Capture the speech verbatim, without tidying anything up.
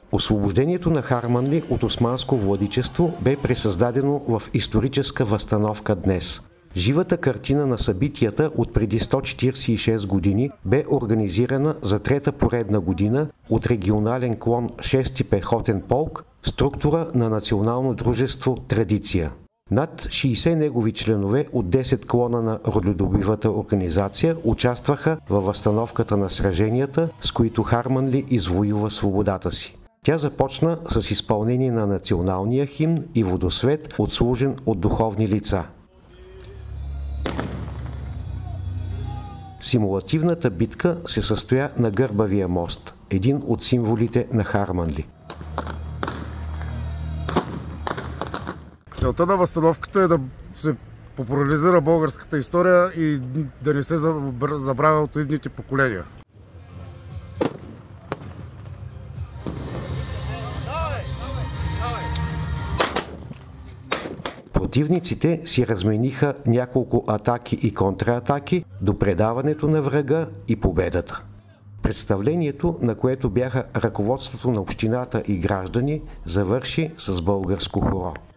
Освобождението на Харманли от османско владичество бе пресъздадено в историческа възстановка днес. Живата картина на събитията от преди сто четиридесет и шест години бе организирана за трета поредна година от регионален клон шести пехотен полк, структура на национално дружество «Традиция». Над шейсет негови членове от десет клона на родолюбивата организация участваха във възстановката на сраженията, с които Харманли извоюва свободата си. Тя започна с изпълнение на националния химн и водосвет, отслужен от духовни лица. Симулативната битка се състоя на Гърбавия мост, един от символите на Харманли. Целта на възстановката е да се популяризира българската история и да не се забравя от идните поколения. Противниците си размениха няколко атаки и контратаки до предаването на врага и победата. Представлението, на което бяха ръководството на общината и граждани, завърши с българско хоро.